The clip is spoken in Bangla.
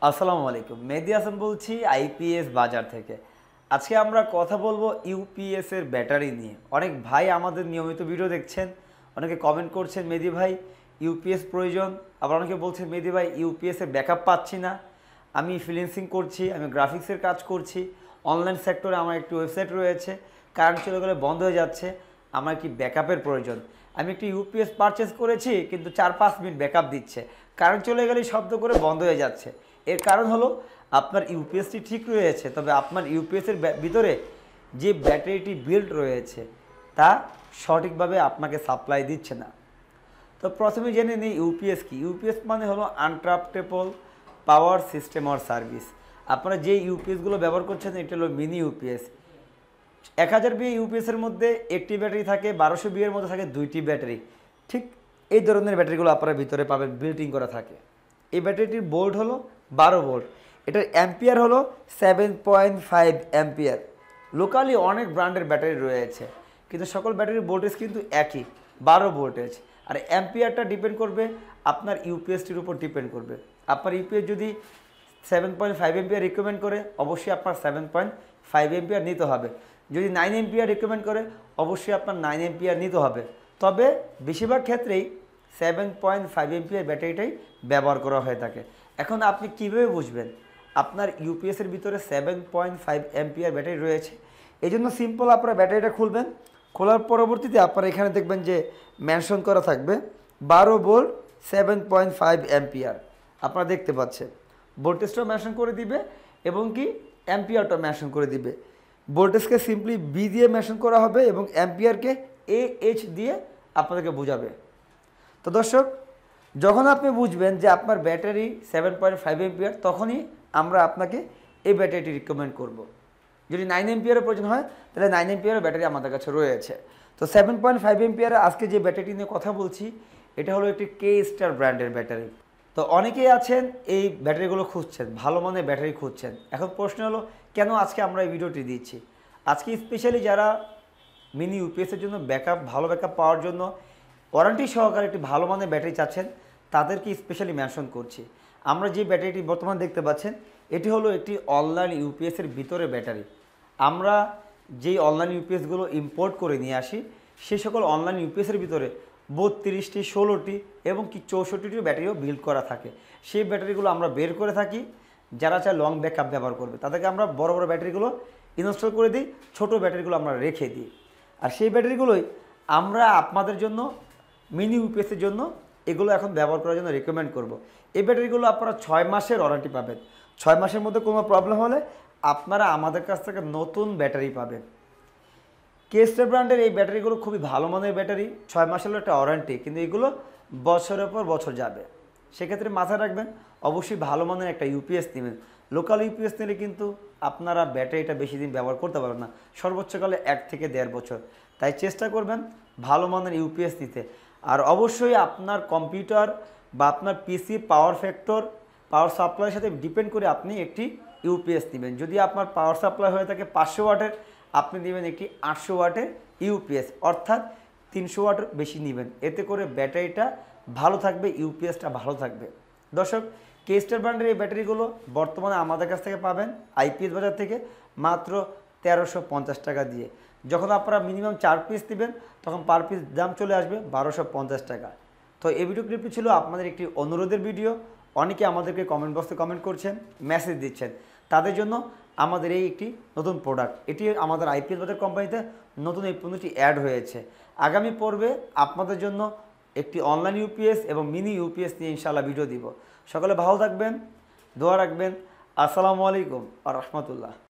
আসসালামু আলাইকুম। মেহেদী হাসান বলছি আইপিএস বাজার থেকে। আজকে আমরা কথা বলবো ইউপিএস এর ব্যাটারি নিয়ে। অনেক ভাই আমাদের নিয়মিত ভিডিও দেখছেন, অনেকে কমেন্ট করছেন মেহেদী ভাই ইউপিএস প্রয়োজন, আবার অনেকে বলছেন মেহেদী ভাই ইউপিএস এর ব্যাকআপ পাচ্ছি না, আমি ফ্রিল্যান্সিং করছি, আমি গ্রাফিক্সের কাজ করছি, অনলাইন সেক্টরে আমার একটি ওয়েবসাইট রয়েছে, কারেন্ট চলে গেলে বন্ধ হয়ে যাচ্ছে, আমার কি ব্যাকআপের প্রয়োজন। আমি একটি ইউপিএস পারচেস করেছি কিন্তু 4-5 মিনিট ব্যাকআপ দিচ্ছে, কারেন্ট চলে গেলেই শব্দ করে বন্ধ হয়ে যাচ্ছে। এর কারণ হলো আপনার ইউপিএসটি ঠিক রয়েছে, তবে আপনার ইউপিএসের ভিতরে যে ব্যাটারিটি বিল্ড রয়েছে তা সঠিকভাবে আপনাকে সাপ্লাই দিচ্ছে না। তো প্রথমে জেনে নিই ইউপিএস কি। ইউপিএস মানে হলো uninterruptible power system or service. আপনারা যে ইউপিএসগুলো ব্যবহার করছেন এটা হলো মিনি ইউপিএস। 1000 বিএ ইউপিএসের মধ্যে একটি ব্যাটারি থাকে, 1200 বিএর মধ্যে থাকে দুইটি ব্যাটারি। ঠিক এই ধরনের ব্যাটারিগুলো আপনারা ভিতরে পাবেন, বিল্টিং করা থাকে। এই ব্যাটারিটির ভোল্ট হলো 12 ভোল্ট, এটার অ্যাম্পিয়ার হলো 7.5 অ্যাম্পিয়ার। লোকালি অনেক ব্র্যান্ডের ব্যাটারি রয়েছে কিন্তু সকল ব্যাটারির ভোল্টেজ কিন্তু একই, 12 ভোল্টেজ। আর অ্যাম্পিয়ারটা ডিপেন্ড করবে আপনার ইউপিএসটির উপর ডিপেন্ড করবে। আপনার ইউপিএস যদি 7.5 এম্পিয়ার রিকমেন্ড করে অবশ্যই আপনার 7.5 এম্পিয়ার নিতে হবে। যদি 9 এম্পিয়ার রিকমেন্ড করে অবশ্যই আপনার 9 এম্পিয়ার নিতে হবে। তবে বেশিরভাগ ক্ষেত্রেই 7.5 এম্পিয়ার ব্যাটারিটাই ব্যবহার করা হয়ে থাকে। এখন আপনি কীভাবে বুঝবেন আপনার ইউপিএসের ভিতরে 7.5 এম্পিয়ার ব্যাটারি রয়েছে? এই জন্য সিম্পল, আপনারা ব্যাটারিটা খুলবেন, খোলার পরবর্তীতে আপনারা এখানে দেখবেন যে মেনশন করা থাকবে 12 ভোল্ট 7.5 অ্যাম্পিয়ার। আপনারা দেখতে পাচ্ছেন ভোল্টেজটাও মেনশন করে দিবে এবং কি অ্যাম্পিয়ারটাও মেনশন করে দিবে। ভোল্টেজকে সিম্পলি বি দিয়ে মেনশন করা হবে এবং অ্যাম্পিয়ারকে AH দিয়ে আপনাদেরকে বোঝাবে। তো দর্শক, যখন আপনি বুঝবেন যে আপনার ব্যাটারি 7.5 এম্পিয়ার, তখনই আমরা আপনাকে এই ব্যাটারিটি রিকমেন্ড করব। যদি 9 এম্পিয়ারের প্রয়োজন হয় তাহলে 9 এম্পিয়ারের ব্যাটারি আমাদের কাছে রয়েছে। তো 7.5 এম্পিয়ারে আজকে যে ব্যাটারিটি নিয়ে কথা বলছি এটা হলো একটি K-Star ব্র্যান্ডের ব্যাটারি। তো অনেকেই আছেন এই ব্যাটারিগুলো খুঁজছেন, ভালো মানের ব্যাটারি খুঁজছেন। এখন প্রশ্ন হলো কেন আজকে আমরা এই ভিডিওটি দিচ্ছি। আজকে স্পেশালি যারা মিনি ইউপিএসের জন্য ভালো ব্যাকআপ পাওয়ার জন্য ওয়ারেন্টি সহকারে একটি ভালো মানের ব্যাটারি চাচ্ছেন তাদেরকে স্পেশালি মেনশন করছি। আমরা যে ব্যাটারিটি বর্তমানে দেখতে পাচ্ছেন এটি হলো একটি অনলাইন ইউপিএসের ভিতরে ব্যাটারি। আমরা যেই অনলাইন ইউপিএসগুলো ইম্পোর্ট করে নিয়ে আসি সেই সকল অনলাইন ইউপিএসের ভিতরে 32টি, 16টি এবং কি 64টি ব্যাটারিও বিল্ড করা থাকে। সেই ব্যাটারিগুলো আমরা বের করে থাকি। যারা চায় লং ব্যাকআপ ব্যবহার করবে তাদেরকে আমরা বড় বড় ব্যাটারিগুলো ইনস্টল করে দিই, ছোট ব্যাটারিগুলো আমরা রেখে দিই। আর সেই ব্যাটারিগুলোই আমরা আপনাদের জন্য মিনি ইউপিএসের জন্য এগুলো এখন ব্যবহার করার জন্য রেকমেন্ড করব। এই ব্যাটারিগুলো আপনারা 6 মাসের ওয়ারেন্টি পাবেন। 6 মাসের মধ্যে কোনো প্রবলেম হলে আপনারা আমাদের কাছ থেকে নতুন ব্যাটারি পাবেন। K-Star ব্র্যান্ডের এই ব্যাটারিগুলো খুবই ভালো মানের ব্যাটারি। 6 মাসের একটা ওয়ারেন্টি, কিন্তু এগুলো বছরের পর বছর যাবে। সেক্ষেত্রে মাথায় রাখবেন অবশ্যই ভালো মানের একটা ইউপিএস নেবেন। লোকাল ইউপিএস নিলে কিন্তু আপনারা ব্যাটারিটা বেশি দিন ব্যবহার করতে পারবেন না, সর্বোচ্চকালে 1 থেকে 1.5 বছর। তাই চেষ্টা করবেন ভালো মানের ইউপিএস নিতে। আর অবশ্যই আপনার কম্পিউটার বা আপনার পিসি পাওয়ার ফ্যাক্টর, পাওয়ার সাপ্লাইয়ের সাথে ডিপেন্ড করে আপনি একটি ইউপিএস নেবেন। যদি আপনার পাওয়ার সাপ্লাই হয়ে থাকে 500 ওয়াটের, আপনি নেবেন একটি 800 ওয়াটের ইউপিএস, অর্থাৎ 300 ওয়াট বেশি নেবেন। এতে করে ব্যাটারিটা ভালো থাকবে, ইউপিএসটা ভালো থাকবে। দর্শক, K-Star ব্র্যান্ডের এই ব্যাটারিগুলো বর্তমানে আমাদের কাছ থেকে পাবেন আইপিএস বাজার থেকে মাত্র 1350 টাকা দিয়ে। যখন আপনারা মিনিমাম 4 পিস নেবেন তখন পার পিস দাম চলে আসবে 1250 টাকা। তো এই ভিডিও ক্লিপটি ছিল আপনাদের একটি অনুরোধের ভিডিও। অনেকে আমাদেরকে কমেন্ট বক্সে কমেন্ট করছেন, মেসেজ দিচ্ছেন, তাদের জন্য আমাদের এই একটি নতুন প্রোডাক্ট। এটি আমাদের আইপিএস বাজার কোম্পানিতে নতুন এই পণ্যটি অ্যাড হয়েছে। আগামী পর্বে আপনাদের জন্য একটি অনলাইন ইউপিএস এবং মিনি ইউপিএস নিয়ে ইনশাআল্লাহ ভিডিও দিব। সকলে ভালো থাকবেন, দোয়া রাখবেন। আসসালামু আলাইকুম ওয়া রাহমাতুল্লাহ।